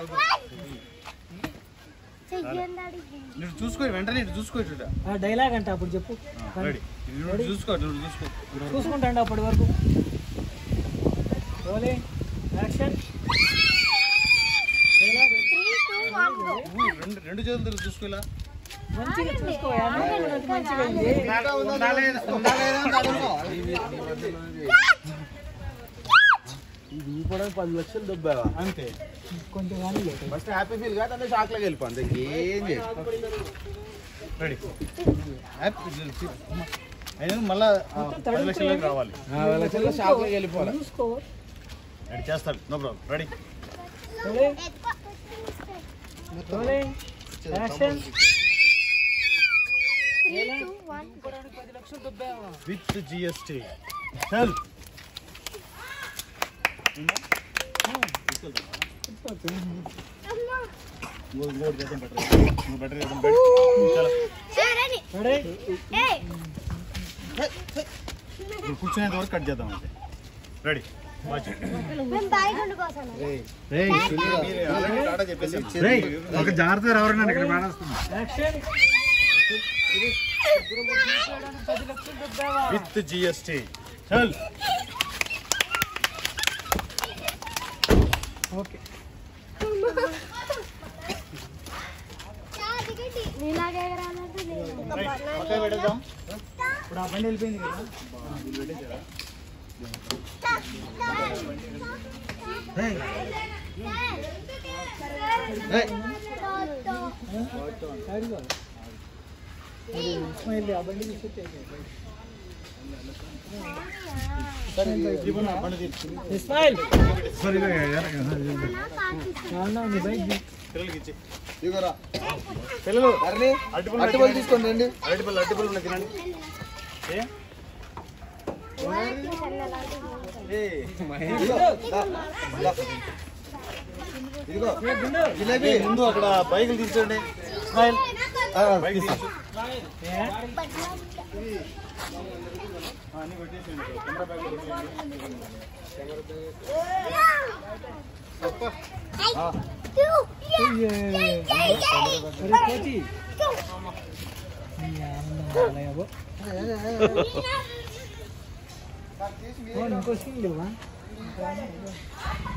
నువ్వు చూసుకో వెంటనే ఇటు చూసుకో డైలాగ్ అంట అప్పుడు చెప్పు చూసుకో చూసుకుంటాండి అప్పటి వరకు యాక్షన్ రెండు చేతులు చూసుకో ఇలా మంచిగా చూసుకో ఇది కూడా 10 లక్షలు దొబ్బావా అంతే కొంచెం ఫస్ట్ హ్యాపీ ఫీల్ కాదు అంటే షాక్ లోకి వెళ్ళిపో అంతే ఏం రెడీ అయినా మళ్ళా 10 లక్షలకు రావాలి 10 లక్షల్లో షాక్ లోకి వెళ్ళిపోవాలి చూసుకో రెడీ చేస్తాడు no problem ready action with GST చల్ కూర్చునేంత వరకు కట్ చేద్దాం అంతే రెడీ ఒక జాగ్రత్త ఎవరైనా ఇక్కడ మాట్లాడుతుంది విత్ జిఎస్టీ చల్ ఓకే పెడదాం ఇప్పుడు ఆ బండి వెళ్ళిపోయింది కదా ఇస్మాయిల్ పిల్లలు అరటిపళ్ళు తీసుకోండి రండి అరటిపళ్ళు తినండి జిలేబీ ముందు అక్కడ బైకులు తీసుకోండి స్మైల్ బైక్ తీసు ఇంకో సీన్ లేవా